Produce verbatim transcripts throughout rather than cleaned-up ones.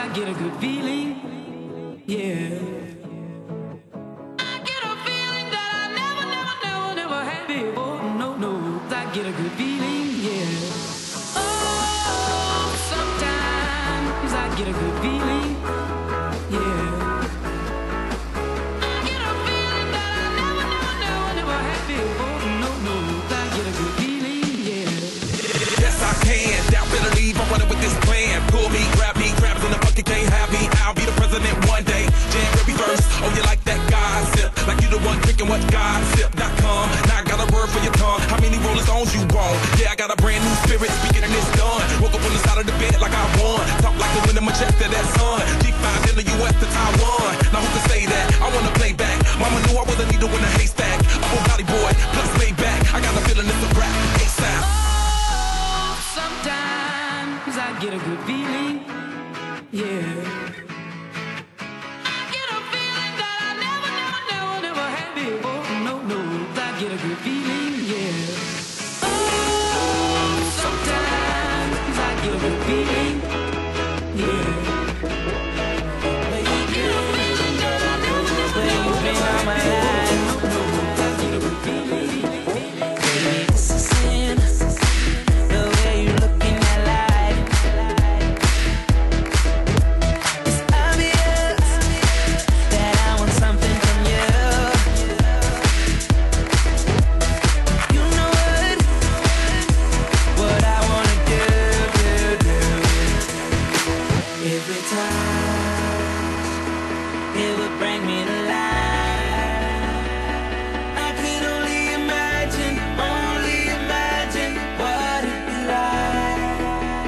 get a good feeling, yeah. I get a feeling that I never, never, never, never had before. No, no, I get a good feeling, yeah. Oh, sometimes I get a good feeling, yeah. I get a feeling that I never, never, never, never had before. No, no, I get a good feeling, yeah. Yes, I can. Doubt better leave. I'm running with this plan. Pull me, grab me, grab us in the bucket, can't have me. I'll be the president one day. January first. Oh, you like that gossip? Like you the one drinking what gossip dot com. Now I got a word for your tongue. How many Rolling Stones you want? Yeah, I got a brand new spirit. Speaking and it's done. Woke up on the side of the bed like I won. Talk like the wind in my chest to that sun. G five in the U S to Taiwan. Now who can say that? I wanna play back. Mama knew I was a needle in a haystack. I'm a body boy, plus laid back. I got a feeling it's a rap. ASAP. Oh, sometimes I get a good feeling, yeah. I get a feeling that I never, never, never, never had before. No, no, I get a good feeling, yeah. Oh, sometimes I get a good feeling, yeah. When you get a feeling that I know that when you've been on my life. No, no, I get a good feeling. Baby, this is sin. The way you look in that light. It's obvious that I want something from you. You know what? What I wanna do, do, do. Every time it would bring me to life. I can only imagine, only imagine what it'd be like.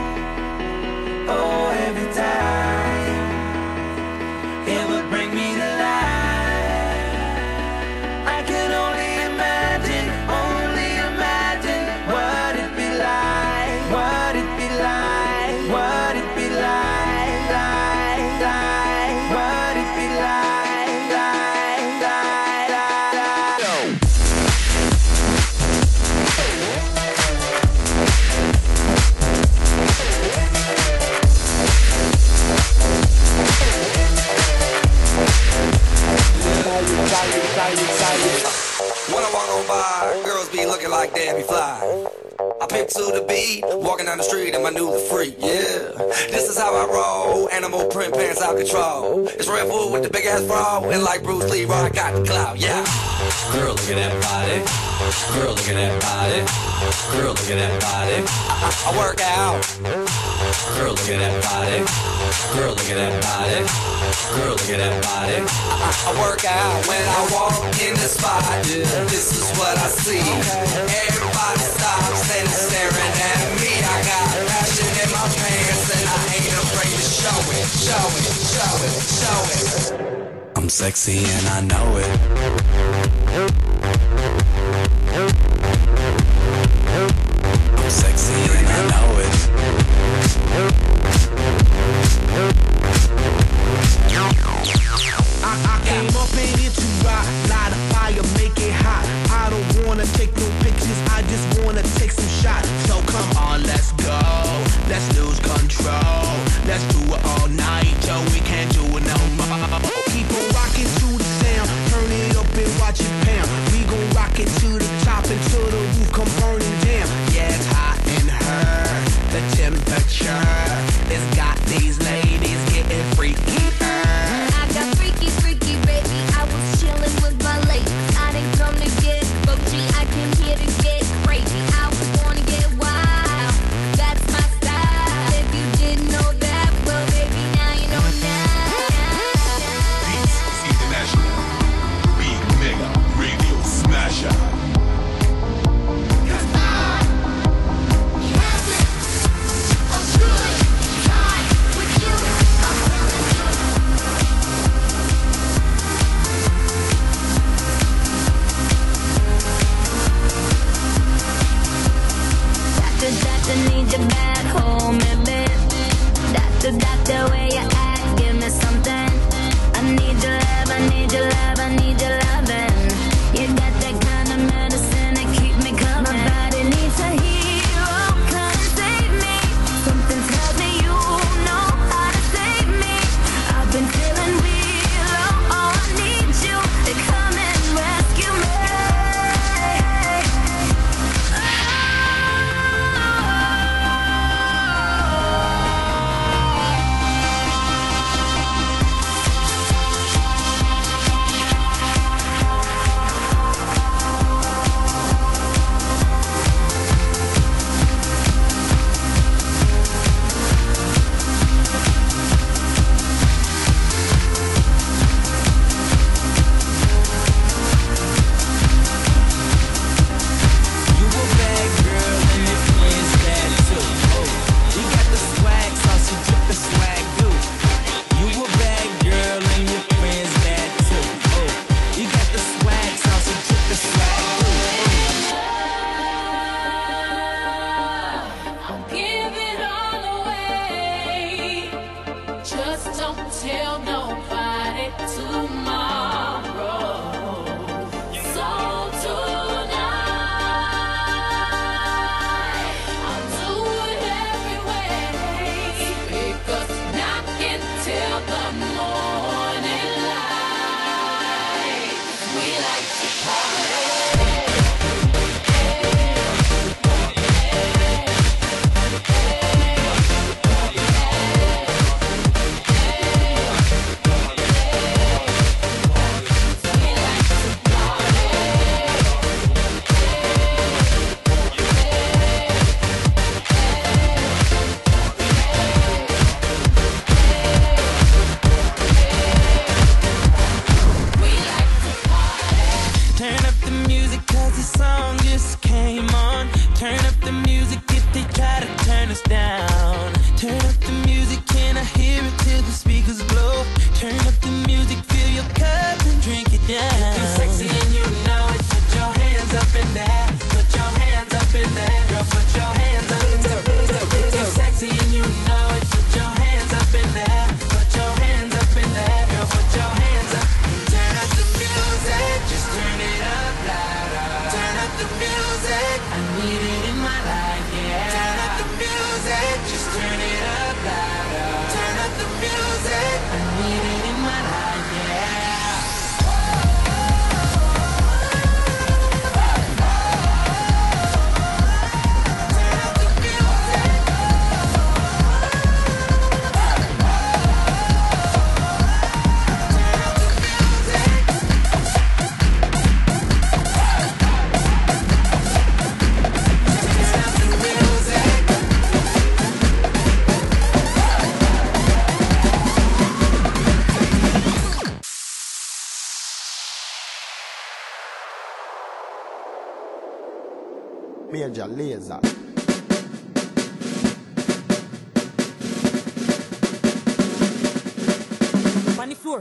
Oh, every time it would bring me to life. I can only imagine, only imagine what it'd be like, what it'd be like, what it'd be like, like, like, what it'd be like, like, like, like, like. When I walk on by, girls be looking like Debbie Fly. I pick to the beat, walking down the street in my new freak, yeah. This is how I roll, animal print pants out control. It's Red Bull with the big ass bra, and like Bruce Lee, I got the clout, yeah. Girl, look at that body. Girl, look at that body. Girl, look at that body. I, I, I work out. Girl, look at that body. Girl, look at that body. Girl, look at that body. I, I, I work out when I walk in the spot. Yeah, this is what I see. Everybody stops and staring at me. I got passion in my pants and I ain't afraid to show it, show it, show it, show it. I'm sexy and I know it. I'm sexy and I know it. I, I came up in here to rock, light a fire, make it hot. I don't wanna take no pictures, I just wanna take some shots. So come on, let's go, let's lose control. Let's do it all night till we can't do it no more. Keep on rocking to the sound, turn it up and watch it pound. We Major Lazer. On the floor.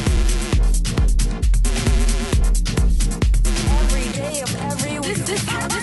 This